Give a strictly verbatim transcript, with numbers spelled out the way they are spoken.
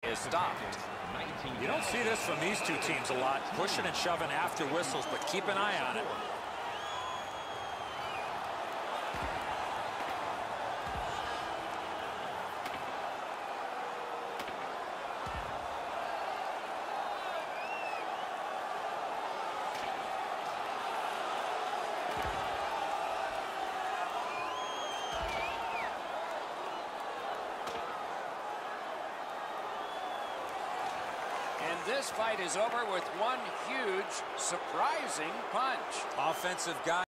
is stopped. You don't see this from these two teams a lot, pushing and shoving after whistles, but keep an eye on it. And this fight is over with one huge, surprising punch. Offensive guy.